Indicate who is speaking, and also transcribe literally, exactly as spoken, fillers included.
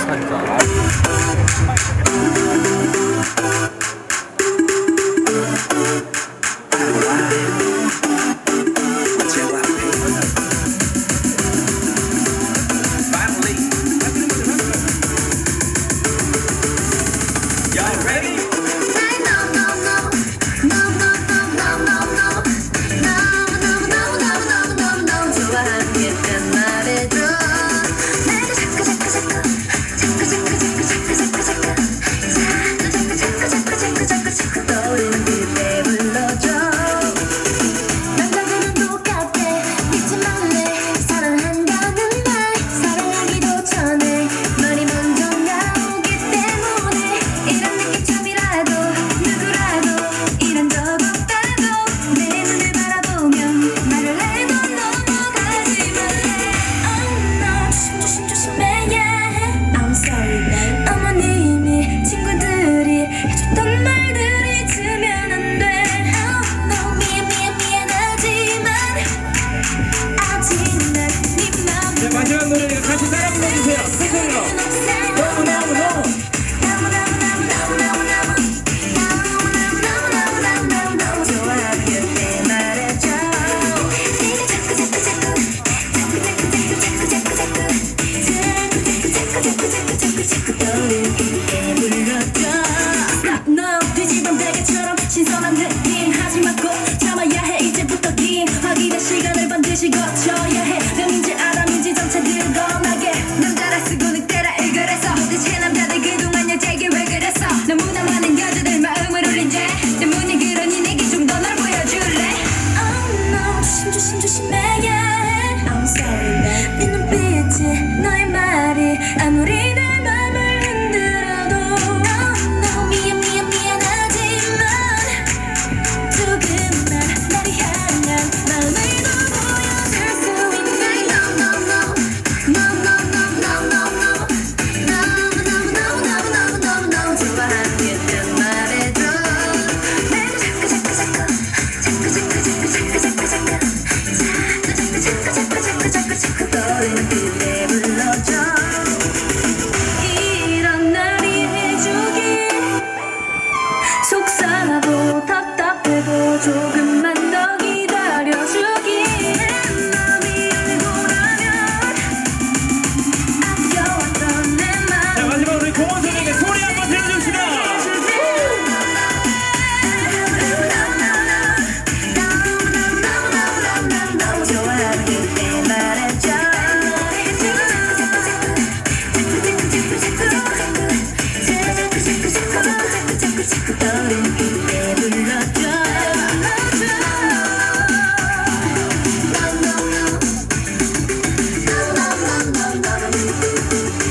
Speaker 1: 좋다
Speaker 2: 마지막 노래니까 같이 따라 불러주세요. 큰 소리로. 너무 너무 너무.
Speaker 3: 너 뒤집은 베개처럼 신선한 느낌 하지 말고 참아야 해. 이제부터 긴 확인의 시간을 반드시 거쳐야 해. 명인지 아람인지 점차 드러나게 남자라 쓰고 늑대라 일그래서 도대체 남자들 그동안 여자에게 왜 그랬어. 너무나 많은 여자들 마음을 울린 죄 때문에 그러니 내게 좀 더 널 보여줄래. Oh no 조심 조심 조심해야 해. I'm sorry babe. 네 눈빛이 너의 말이 아무리 내 맘을 흔들어도 Oh no 미안 미안 미안하지만 조금만 나를 향한 마음을 더 보여줄 수 있니. No no no no no no no no no no no no no no 좋아하겠단 말해줘. 날 자꾸 자꾸 자꾸 자꾸 자꾸 자꾸 자꾸 자꾸 자꾸 자꾸 자꾸 자꾸 자꾸 자꾸 떠오르는 그대 불러줘. 이런 날이 해주기 속상하고 답답해도 조금만 더 기다려주기. 내 맘이 울고라면 아껴왔던 내
Speaker 2: 자,
Speaker 3: 맘
Speaker 2: 마지막 우리 공원 선생님의 소리 한번 들려줍시다.
Speaker 3: 너무 좋아하는 그때 말해줘. 자꾸 떠오르는 그때 불러줘. No, no, no. No, no, no, no, no.